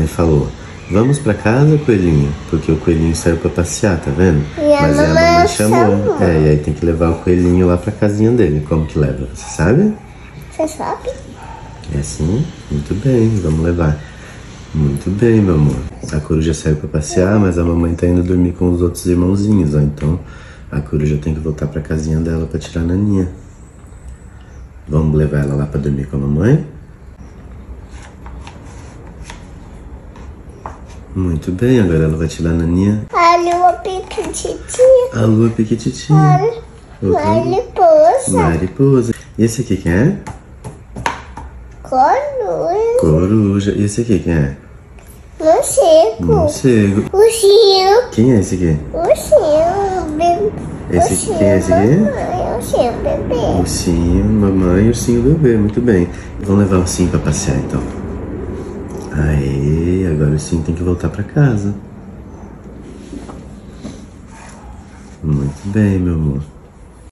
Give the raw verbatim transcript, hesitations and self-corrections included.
mamãe falou: vamos pra casa, coelhinho? Porque o coelhinho saiu pra passear, tá vendo? E a Mas aí a mamãe mamãe chamou. chamou. É, e aí tem que levar o coelhinho lá pra casinha dele. Como que leva? Você sabe? Você sabe? É assim? Muito bem, vamos levar. Muito bem, meu amor. A coruja saiu pra passear, mas a mamãe tá indo dormir com os outros irmãozinhos, ó. Então a coruja tem que voltar pra casinha dela pra tirar a naninha. Vamos levar ela lá pra dormir com a mamãe? Muito bem, agora ela vai tirar a naninha. A lua piquititinha. A lua piquititinha. Mariposa. Mariposa. E esse aqui quem é? Coruja. Coruja. E esse aqui quem é? Morcego. Morcego. Ursinho. Quem é esse aqui? Ursinho. Bebê. Esse aqui, quem é esse aqui? Mamãe, ursinho, bebê. Ursinho, mamãe e ursinho bebê. Muito bem. Vamos levar o ursinho pra passear então. Aê, agora o ursinho tem que voltar pra casa. Muito bem, meu amor.